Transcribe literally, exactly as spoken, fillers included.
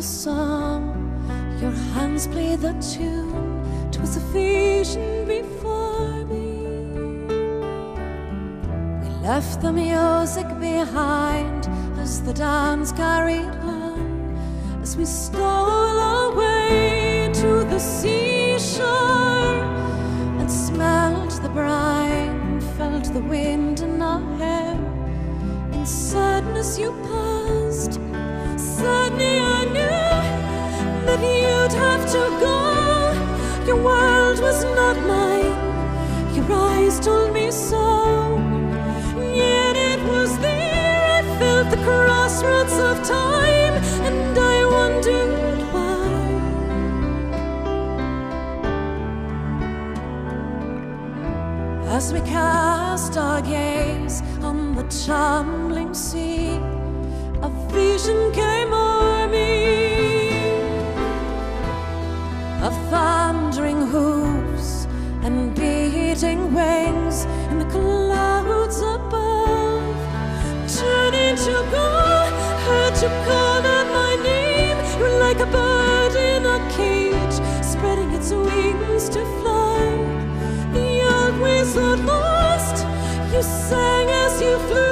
the song, your hands played the tune. 'Twas a vision before me. We left the music behind as the dance carried on, as we stole away to the seashore and smelled the brine, felt the wind in our hair. In sadness you passed. Suddenly I knew that you'd have to go. Your world was not mine, your eyes told me so. Yet it was there I felt the crossroads of time, and I wondered why. As we cast our gaze on the tumbling sea, a vision came o'er me of thundering hooves and beating wings in the clouds above. Turning to go, heard you call out my name. You're like a bird in a cage, spreading its wings to fly. The old ways are lost, you sang as you flew.